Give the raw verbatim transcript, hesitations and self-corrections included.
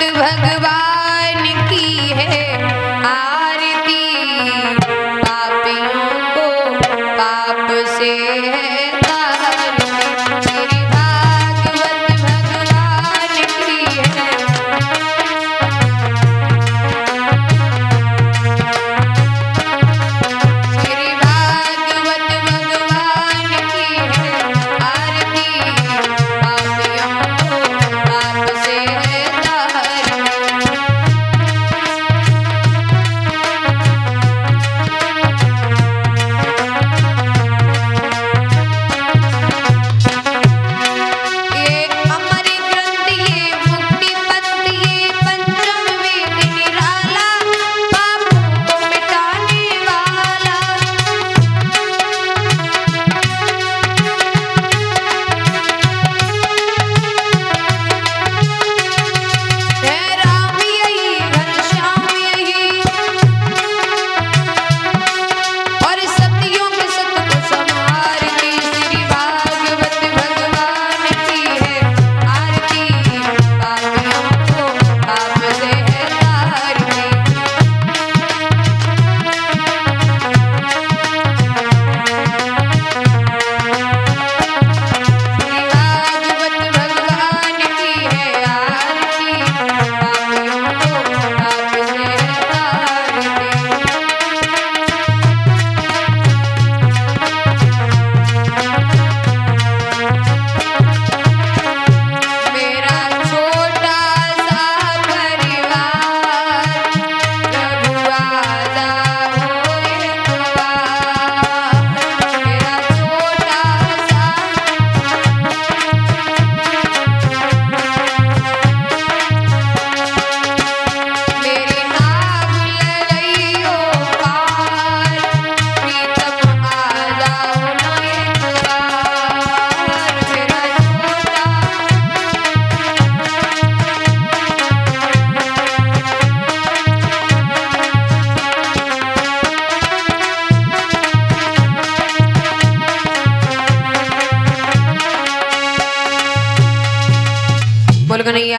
भगवान की है आरती, पापियों को पाप से है तारती। श्री भागवत भगवान की है, श्री भागवत भगवान की है आरती, पापियों को पाप से है बोल कन्हैया।